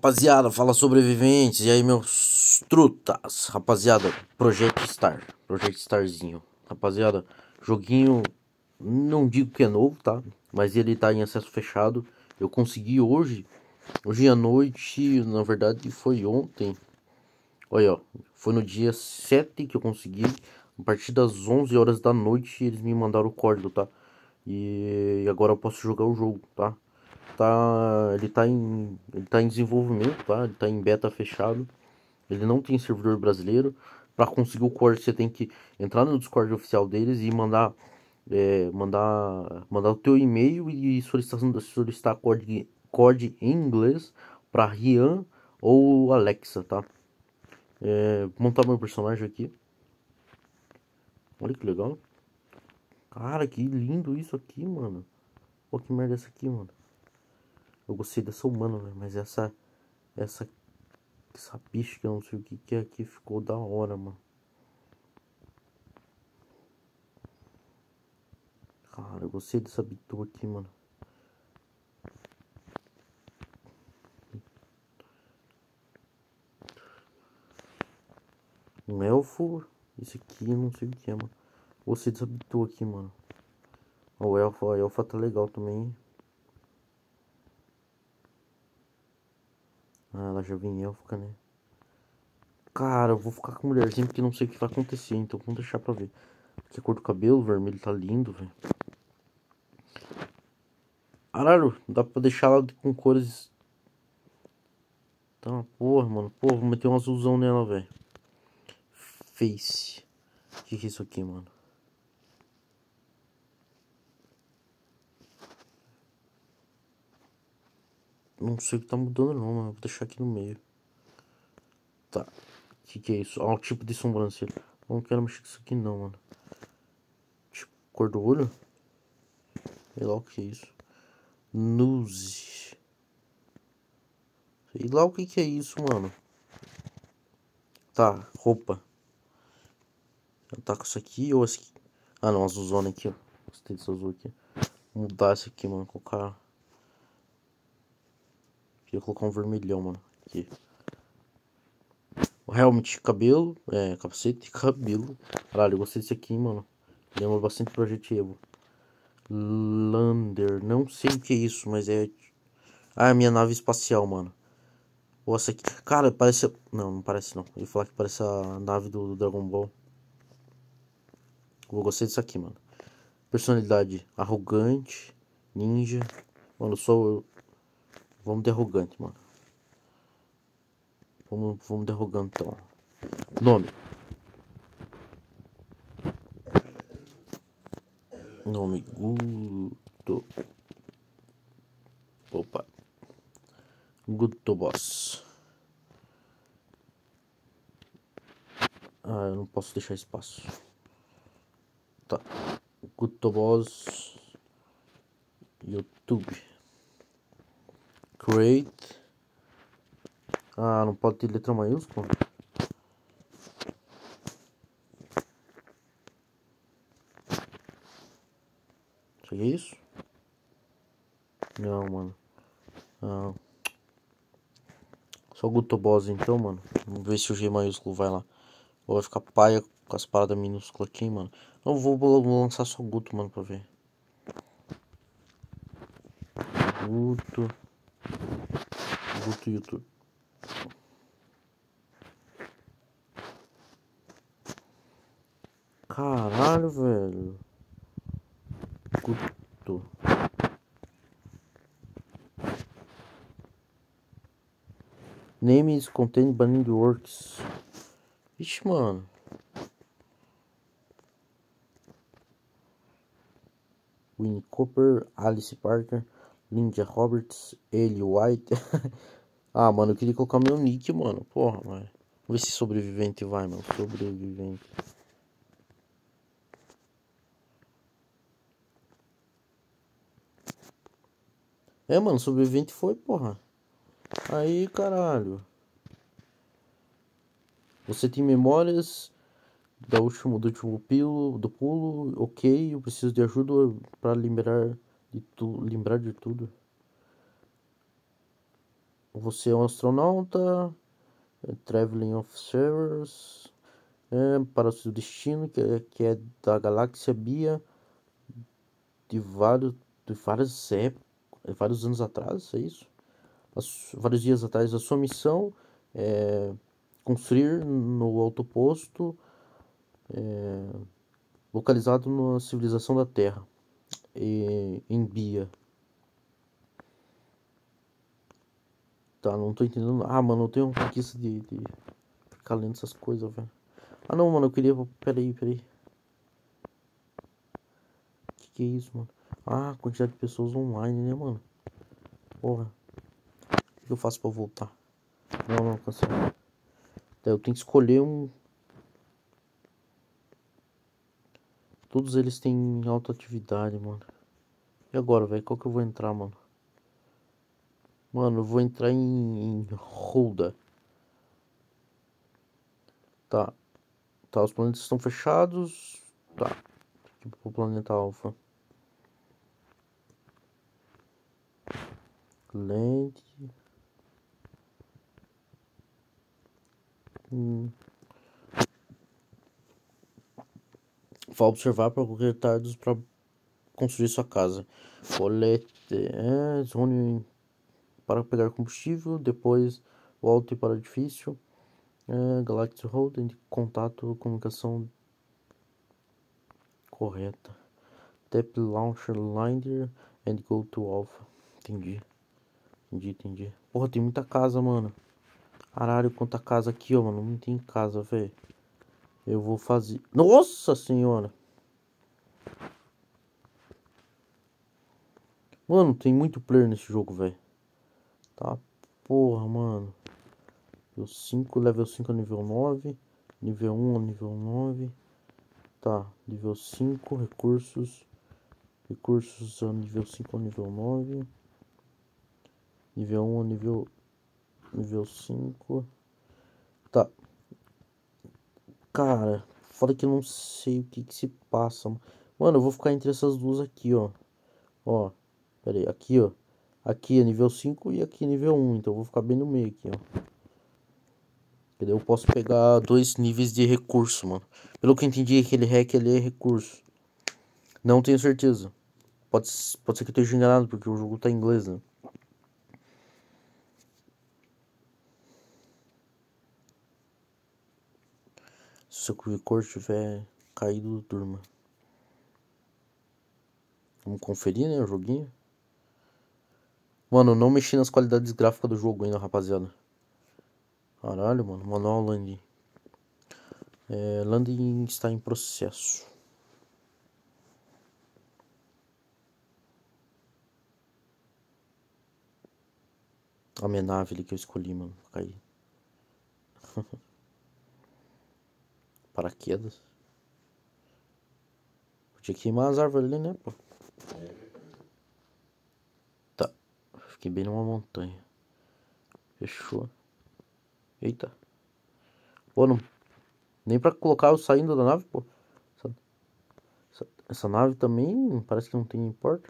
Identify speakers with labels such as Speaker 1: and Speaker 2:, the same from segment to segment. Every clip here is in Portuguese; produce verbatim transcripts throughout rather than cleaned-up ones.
Speaker 1: rapaziada, fala sobreviventes. E aí, meus trutas, rapaziada, Project Star, Project Starzinho, rapaziada, joguinho, não digo que é novo, tá? Mas ele tá em acesso fechado. Eu consegui hoje, hoje à noite, na verdade foi ontem. Olha, ó, foi no dia sete que eu consegui. A partir das onze horas da noite eles me mandaram o código, tá? E agora eu posso jogar o jogo, tá? Tá, ele tá em, ele tá em desenvolvimento, tá? Ele tá em beta fechado. Ele não tem servidor brasileiro. Para conseguir o código você tem que entrar no Discord oficial deles e mandar, é, mandar, mandar o teu e-mail e solicitar, solicitar código, código em inglês para Rian ou Alexa, tá? É, vou montar meu personagem aqui. Olha que legal. Cara, que lindo isso aqui, mano. Pô, que merda é essa aqui, mano. Eu gostei dessa humana, velho, mas essa, essa, essa bicha que eu não sei o que que é aqui ficou da hora, mano. Cara, eu gostei dessa bitu aqui, mano. Um elfo, esse aqui eu não sei o que é, mano. Gostei dessa bitu aqui, mano. Ó, o elfo, a elfa tá legal também. Ah, ela já vem élfica, né? Cara, eu vou ficar com mulherzinha porque não sei o que vai acontecer, então vamos deixar pra ver. Aqui a cor do cabelo, o vermelho tá lindo, velho. Caralho, dá pra deixar ela com cores. Tá, porra, mano. Porra, vou meter um azulzão nela, velho. Face. O que que é isso aqui, mano? Não sei o que tá mudando não, mano. Vou deixar aqui no meio. Tá. O que que é isso? Ah, o tipo de sobrancelha. Não quero mexer com isso aqui não, mano. Tipo, cor do olho? Sei lá o que é isso. Nose. Sei lá o que que é isso, mano. Tá, roupa. Eu tá com isso aqui ou esse aqui? Ah, não, azulzona aqui, ó. Gostei desse azul aqui. Vou mudar esse aqui, mano. Colocar... Queria colocar um vermelhão, mano. Aqui. O helmet, cabelo. É, capacete e cabelo. Caralho, eu gostei desse aqui, mano. Lembra bastante Project Evo. Lander. Não sei o que é isso, mas é... Ah, é a minha nave espacial, mano. Ou essa aqui. Cara, parece... Não, não parece não. Eu ia falar que parece a nave do, do Dragon Ball. Eu gostei disso aqui, mano. Personalidade. Arrogante. Ninja. Mano, eu sou... Vamos de arrogante, mano. Vamos, vamos de arrogante, então. Nome. Nome. Guto. Opa. Guto Boss. Ah, eu não posso deixar espaço. Tá. Guto Boss. YouTube. Create. Ah, não pode ter letra maiúscula? Isso aqui é isso? Não, mano. Ah. Só Guto Boss então, mano. Vamos ver se o G maiúsculo vai lá. Ou vai ficar paia com as paradas minúsculas aqui, mano. Não, vou, vou lançar só Guto, mano, pra ver. Guto. Guto YouTube. Caralho, velho. Guto. Name is contained by the works. Ixi, mano. Winnie Cooper, Alice Parker, Linda Roberts, Ellie White. Ah, mano, eu queria colocar meu nick, mano. Porra, mano. Vamos ver se sobrevivente vai, mano. Sobrevivente. É, mano, sobrevivente foi, porra. Aí, caralho. Você tem memórias da último, do último pulo, do pulo. Ok, eu preciso de ajuda pra lembrar de, tu, lembrar de tudo. Você é um astronauta, é, traveling observers, é, para o seu destino, que é, que é da galáxia Bia, de vários, de várias épocas, vários anos atrás, é isso? As, vários dias atrás. A sua missão é construir no autoposto é, localizado na civilização da Terra, e, em Bia. Tá, não tô entendendo. Ah, mano, eu tenho uma preguiça de, de ficar lendo essas coisas, velho. Ah, não, mano, eu queria. Peraí, peraí. Que que é isso, mano? Ah, quantidade de pessoas online, né, mano? Porra. O que eu faço pra voltar? Não, não, cancela. Daí eu tenho que escolher um. Todos eles têm alta atividade, mano. E agora, velho? Qual que eu vou entrar, mano? Mano, eu vou entrar em, em Holda. Tá. Tá, os planetas estão fechados. Tá. Aqui pro planeta Alpha. Land. Hum. Vá observar para correr tardos para construir sua casa. Colete. É, zone para pegar combustível. Depois volte para o edifício. É, Galactic Holding. Contato, comunicação correta. Tap Launcher Linder and go to Alpha. Entendi. Entendi, entendi. Porra, tem muita casa, mano. Caralho, quanta casa aqui, ó, mano. Não tem casa, velho. Eu vou fazer... Nossa senhora! Mano, tem muito player nesse jogo, velho. Tá, porra, mano. Nível cinco, level cinco a nível nove. Nível um a nível nove. Tá, nível cinco, recursos. Recursos a nível cinco a nível nove. Nível um a nível... Nível cinco. Tá. Cara, foda que eu não sei o que que se passa. Mano, eu vou ficar entre essas duas aqui, ó. Ó, pera aí, aqui, ó. Aqui é nível cinco e aqui é nível um. Então eu vou ficar bem no meio aqui, ó. Eu posso pegar dois níveis de recurso, mano. Pelo que eu entendi, aquele hack ali é recurso. Não tenho certeza. Pode, pode ser que eu esteja enganado, porque o jogo tá em inglês, né? Se o seu cor tiver caído, durma. Vamos conferir, né, o joguinho. Mano, eu não mexi nas qualidades gráficas do jogo ainda, rapaziada. Caralho, mano. Manual landing. É, landing está em processo. A minha nave ali que eu escolhi, mano. Cair. Paraquedas. Podia queimar as árvores ali, né, pô? Tá. Fiquei bem numa montanha. Fechou. Eita. Pô, não... nem pra colocar eu saindo da nave, pô. Essa, essa, essa nave também parece que não tem porta.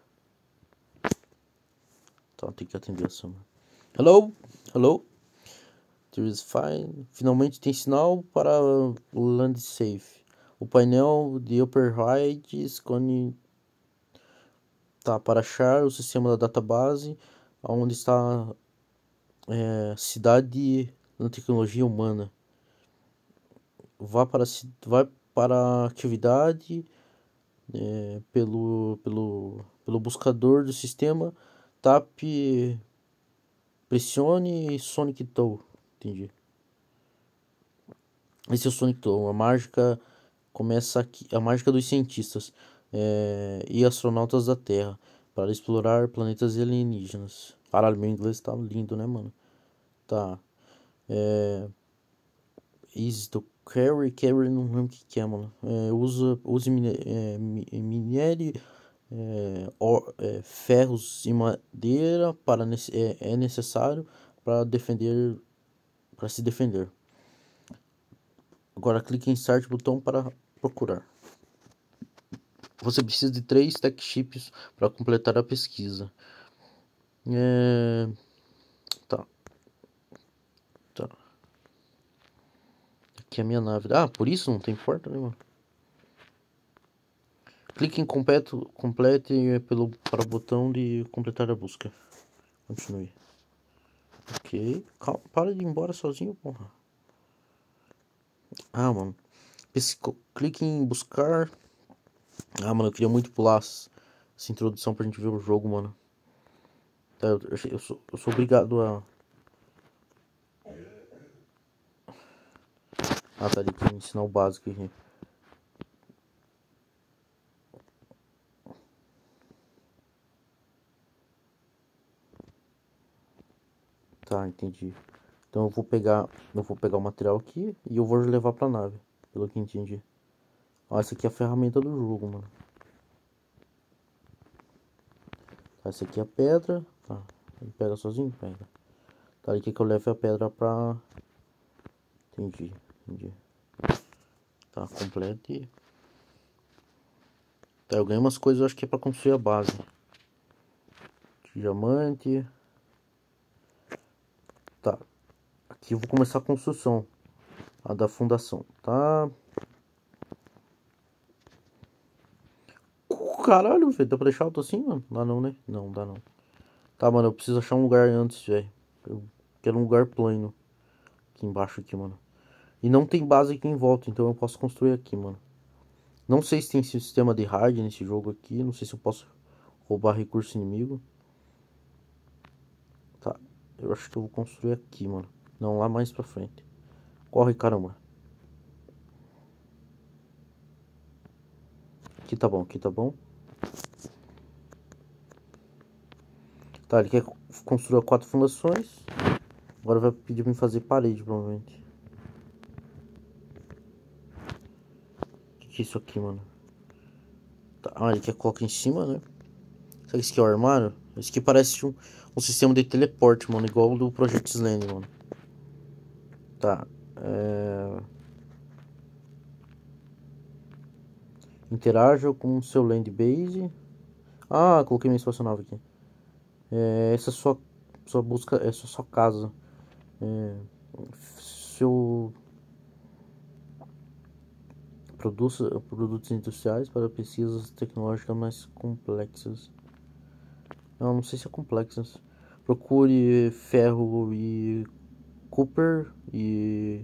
Speaker 1: Então tem que atender essa. Hello? Hello? There is fine. Finalmente tem sinal para land safe. O painel de override esconde... Tá, para achar o sistema da database, onde está é, cidade na tecnologia humana. Vá para, vai para a atividade é, pelo, pelo, pelo buscador do sistema. Tap, pressione Sonic Toe. Entendi. Esse é o Sonic Toe. A mágica começa aqui. A mágica dos cientistas é, e astronautas da Terra para explorar planetas alienígenas. Caralho, meu inglês tá lindo, né, mano? Tá. É. Easy to carry. Carry, não lembro o que, que é, mano. É, usa, use minério, é, minério é, or, é, ferros e madeira para, é, é necessário para defender. Para se defender. Agora clique em Start botão para procurar. Você precisa de três tech chips para completar a pesquisa. É... Tá. aqui é a minha nave. Ah, por isso não tem porta, né, mano? Clique em completo, complete pelo, para o botão de completar a busca. Continue. Ok. Calma, para de ir embora sozinho, porra. Ah, mano. Pesco, clique em buscar. Ah, mano, eu queria muito pular essa introdução pra gente ver o jogo, mano. Tá, eu, eu, eu, sou, eu sou obrigado a... Ah, tá ali, tem que ensinar o básico aqui. Tá, entendi. Então eu vou pegar, eu vou pegar o material aqui e eu vou levar pra nave, pelo que entendi. Ó, essa aqui é a ferramenta do jogo, mano. Tá, essa aqui é a pedra. Tá, ele pega sozinho? Pega. Tá, ele quer que eu leve a pedra pra... Entendi, entendi. Tá, complete. Tá, eu ganhei umas coisas, eu acho que é pra construir a base. Diamante. Tá, aqui eu vou começar a construção. A da fundação, tá? Caralho, velho, dá pra deixar alto assim, mano? Dá não, né? Não, dá não. Tá, mano, eu preciso achar um lugar antes, velho. Eu quero um lugar plano. Aqui embaixo, aqui, mano. E não tem base aqui em volta, então eu posso construir aqui, mano. Não sei se tem sistema de hard nesse jogo aqui. Não sei se eu posso roubar recurso inimigo. Tá, eu acho que eu vou construir aqui, mano. Não, lá mais pra frente. Corre, caramba. Aqui tá bom, aqui tá bom. Tá, ele quer construir quatro fundações. Agora vai pedir pra mim fazer parede, provavelmente. O que, que é isso aqui, mano? Tá, ah, ele quer colocar em cima, né? Será que esse aqui é o armário? Esse aqui parece um, um sistema de teleporte, mano. Igual o do Project Slane, mano. Tá. É... Interaja com o seu land base. Ah, coloquei minha espaçonave aqui. É, essa é sua, sua busca, essa é sua casa. É, seu produtos, produtos industriais para pesquisas tecnológicas mais complexas. Não, não sei se é complexas. Procure ferro e Cooper e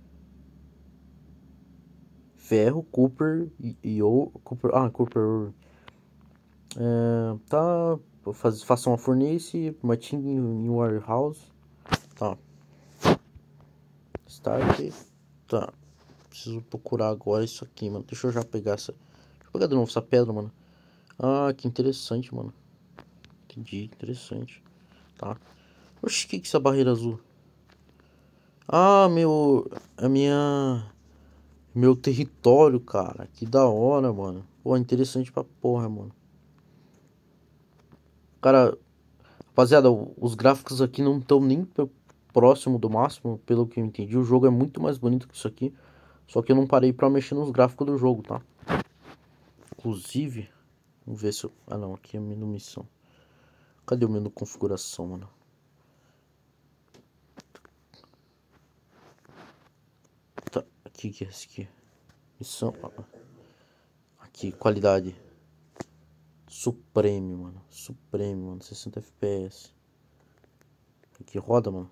Speaker 1: ferro, Cooper e, e ou Cooper, ah, Cooper. É, tá, faz, faça uma fornice, mating em warehouse. Tá. Start. Tá. Preciso procurar agora isso aqui, mano. Deixa eu já pegar essa. Deixa eu pegar de novo essa pedra, mano. Ah, que interessante, mano. Entendi, interessante. Tá. Oxi, que que é essa barreira azul? Ah, meu. A minha. Meu território, cara. Que da hora, mano. Pô, interessante pra porra, mano. Cara, rapaziada, os gráficos aqui não estão nem próximo do máximo, pelo que eu entendi. O jogo é muito mais bonito que isso aqui. Só que eu não parei pra mexer nos gráficos do jogo, tá? Inclusive, vamos ver se eu... Ah, não, aqui é menu missão. Cadê o menu configuração, mano? Tá, aqui que é esse aqui. Missão. Aqui, qualidade. Supreme, mano. Supreme, mano. sessenta F P S. Aqui roda, mano.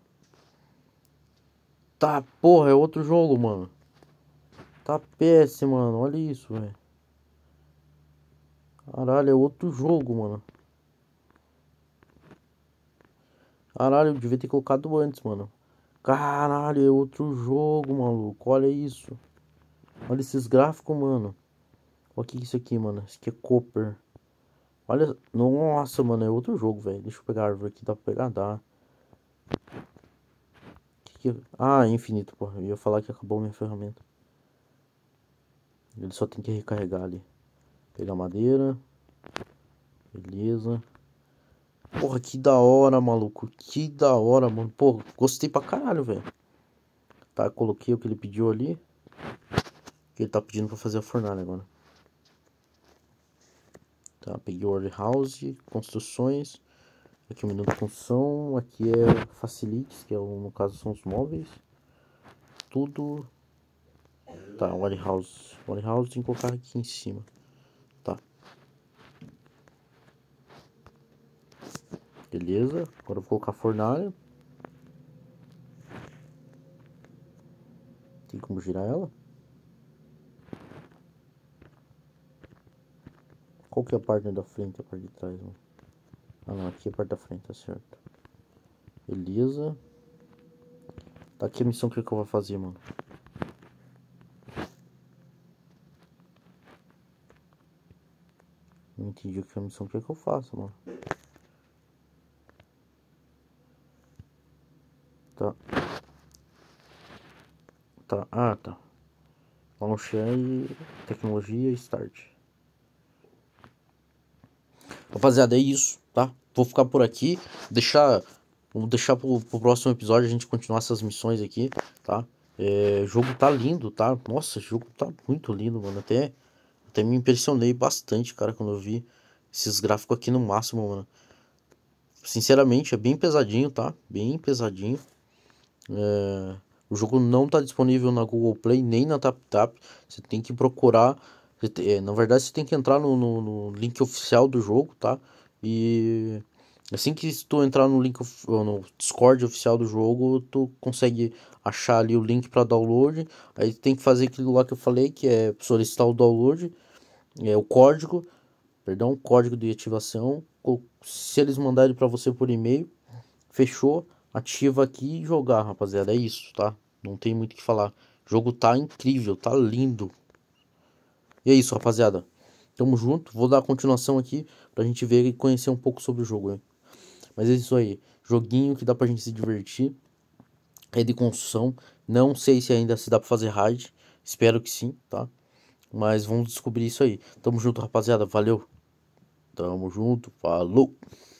Speaker 1: Tá, porra, é outro jogo, mano. Tá péssimo, mano. Olha isso, velho. Caralho, é outro jogo, mano. Caralho, eu devia ter colocado antes, mano. Caralho, é outro jogo, maluco. Olha isso. Olha esses gráficos, mano. Olha o que é isso aqui, mano. Isso aqui é Copper. Olha. Nossa, mano, é outro jogo, velho. Deixa eu pegar a árvore aqui. Dá pra pegar? Dá. Que que é? Ah, é infinito, porra. Eu ia falar que acabou minha ferramenta. Ele só tem que recarregar ali. Pegar madeira. Beleza. Porra, que da hora, maluco. Que da hora, mano. Pô, gostei pra caralho, velho. Tá, coloquei o que ele pediu ali. Que ele tá pedindo pra fazer a fornalha agora. Tá, peguei o warehouse, construções. Aqui o menu de construção. Aqui é facilities, que é, no caso são os móveis. Tudo. Tá, Warehouse. Warehouse tem que colocar aqui em cima. Tá. Beleza. Agora eu vou colocar a fornalha. Tem como girar ela? Qual que é a parte da frente e a parte de trás, mano? Ah não, aqui é a parte da frente, tá certo. Beleza. Tá aqui a missão que eu vou fazer, mano. Não entendi o que a missão que, é que eu faço, mano. Tá. Tá. Ah, tá. Launcher e tecnologia e start. Rapaziada, é isso, tá? Vou ficar por aqui. Deixar... Vou deixar pro, pro próximo episódio a gente continuar essas missões aqui, tá? É, o jogo tá lindo, tá? Nossa, o jogo tá muito lindo, mano. Até, até me impressionei bastante, cara, quando eu vi esses gráficos aqui no máximo, mano. Sinceramente, é bem pesadinho, tá? Bem pesadinho. É, o jogo não tá disponível na Google Play nem na TapTap. Você tem que procurar. É, na verdade, você tem que entrar no, no, no link oficial do jogo, tá? E assim que tu entrar no link no Discord oficial do jogo, tu consegue achar ali o link para download. Aí tem que fazer aquilo lá que eu falei, que é solicitar o download, é o código, perdão, o código de ativação. Se eles mandarem para você por e-mail, fechou, ativa aqui e jogar, rapaziada. É isso, tá? Não tem muito o que falar. O jogo tá incrível, tá lindo. E é isso, rapaziada. Tamo junto. Vou dar a continuação aqui pra gente ver e conhecer um pouco sobre o jogo, hein? Mas é isso aí. Joguinho que dá pra gente se divertir. É de construção. Não sei se ainda se dá pra fazer raid. Espero que sim, tá? Mas vamos descobrir isso aí. Tamo junto, rapaziada. Valeu. Tamo junto. Falou.